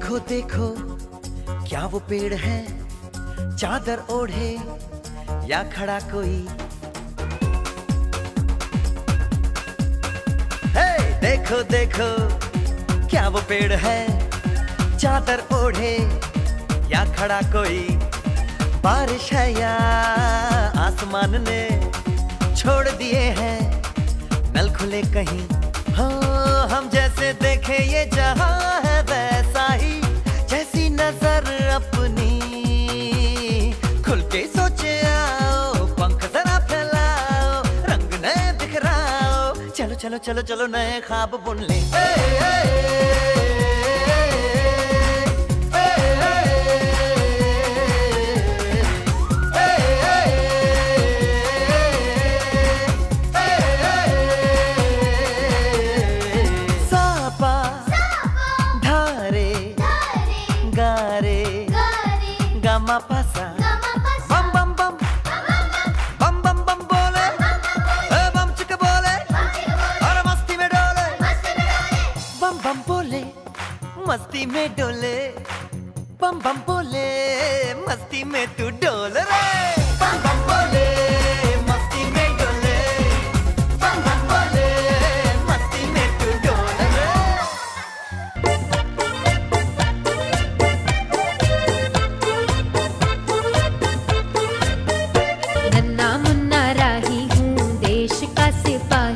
देखो देखो क्या वो पेड़ है, चादर ओढ़े या खड़ा कोई। हे देखो देखो क्या वो पेड़ है, चादर ओढ़े या खड़ा कोई। बारिश है या आसमान ने छोड़ दिए हैं नल खुले कहीं। हाँ हम जैसे देखे ये जहां है वैसा ही, जैसी नजर अपनी खुल के सोचे आओ। पंख जरा फैलाओ, रंग नए बिखराओ, चलो चलो चलो चलो नए ख्वाब बुन ले। गामा पासा बम बम बम बम बम बम बोले, बम चिक बोले और मस्ती में डोले। बम बम बोले मस्ती में डोले, बम बम बोले मस्ती में तू डोल रे। बम बम बोले मस्ती में डोले, बम बम बोले मस्ती में तू डोल रे। नन्ना मुन्ना राही हूँ देश का सिपाही।